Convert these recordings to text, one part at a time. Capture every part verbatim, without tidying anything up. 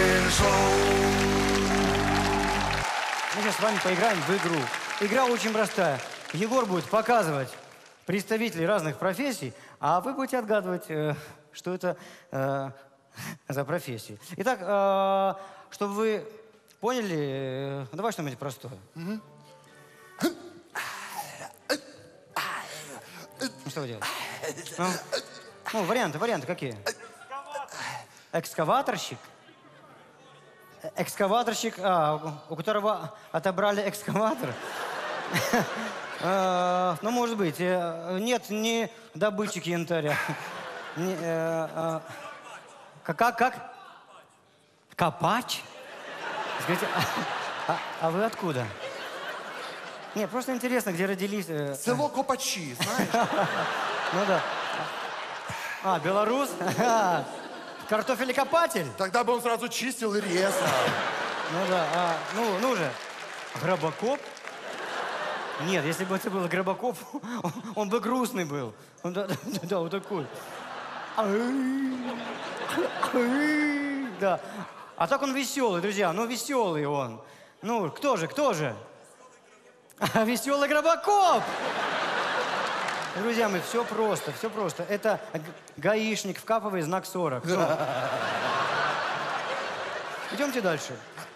Мы сейчас с вами поиграем в игру. Игра очень простая. Егор будет показывать представителей разных профессий, а вы будете отгадывать, э, что это э, за профессии. Итак, э, чтобы вы поняли, э, давай что-нибудь простое. Угу. Ну, что вы делаете? Ну, ну, варианты, варианты какие? Экскаваторщик. Экскаваторщик, а, у которого отобрали экскаватор. Ну, может быть. Нет, не добытчик янтаря. Как, как? Копач? Скажите, а вы откуда? Не, просто интересно, где родились. Село Копачи, знаешь? Ну да. А, белорус? Картофелекопатель? Тогда бы он сразу чистил и резал. Ну да, а, ну, ну же. Гробокоп? Нет, если бы это был Гробокоп, он, он бы грустный был. Он, да, да, да, вот такой. Да. А так он веселый, друзья, ну веселый он. Ну, кто же, кто же? Веселый Гробокоп! Друзья мои, все просто, все просто. Это гаишник в Каповой, знак сорок. Идемте дальше.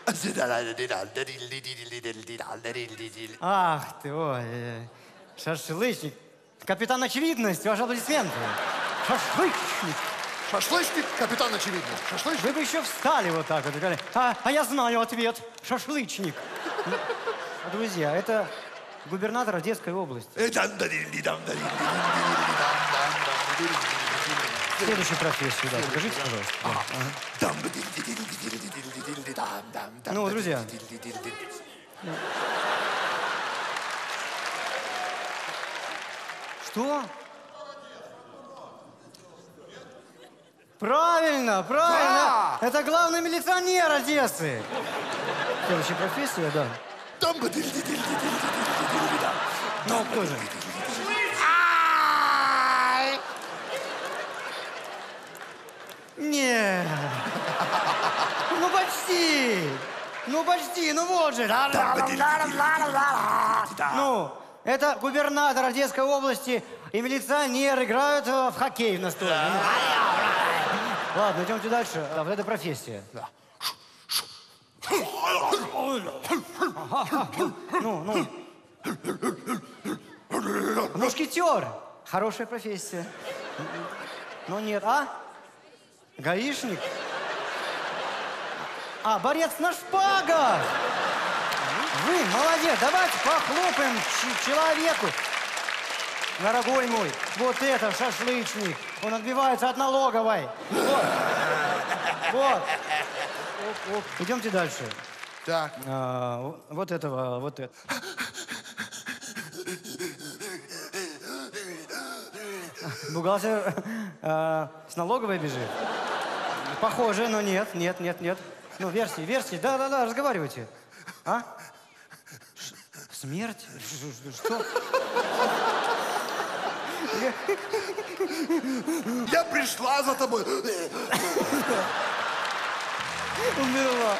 Ах ты, ой, шашлычник. Капитан Очевидность, ваши аплодисменты. Шашлычник. Шашлычник, капитан Очевидность. Шашлычник. Вы бы еще встали вот так вот и говорили, а, а я знаю ответ. Шашлычник. Друзья, это губернатор Одесской области. Следующую профессию, да, покажите, пожалуйста. Да. Ага. Ну, друзья. Что? Правильно, правильно. Да. Это главный милиционер Одессы. Следующая профессия, да. Ну, кто же? Нет. Ну, почти. Ну, почти. Ну, вот же. Ну, это губернатор Одесской области и милиционер играют в хоккей в настольный. Ладно, идемте дальше. А, вот это профессия. Ну, ну. Мушкетер. Хорошая профессия. Но нет, а? Гаишник? А, борец на шпагах! Вы молодец, давайте похлопаем человеку. Дорогой мой, вот это шашлычник. Он отбивается от налоговой. Вот. Вот. Оп, оп. Идемте дальше. Так. А, вот этого, вот это. Бухгалтер э, с налоговой бежит. Похоже, но нет, нет, нет, нет. Ну, версии, версии, да-да-да, разговаривайте. А? Ш смерть? Ш что? Я пришла за тобой. Умерла.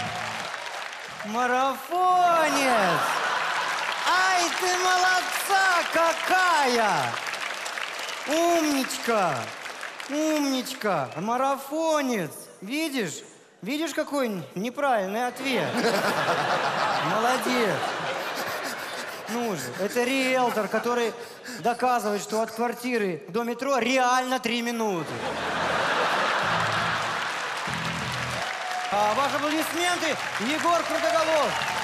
Марафонец! Ай, ты молодца какая! Умничка! Умничка! Марафонец! Видишь? Видишь, какой неправильный ответ? Молодец! Ну же, это риэлтор, который доказывает, что от квартиры до метро реально три минуты. А ваши аплодисменты, Егор Крутоголов!